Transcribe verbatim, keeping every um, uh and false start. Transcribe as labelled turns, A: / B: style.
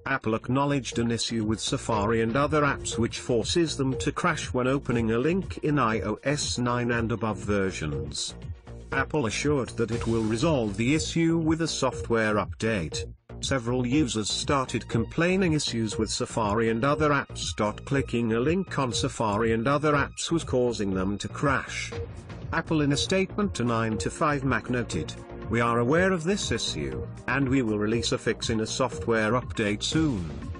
A: Apple acknowledged an issue with Safari and other apps which forces them to crash when opening a link in i O S nine and above versions. Apple assured that it will resolve the issue with a software update. Several users started complaining issues with Safari and other apps. Clicking a link on Safari and other apps was causing them to crash. Apple in a statement to nine to five Mac noted, "We are aware of this issue, and we will release a fix in a software update soon."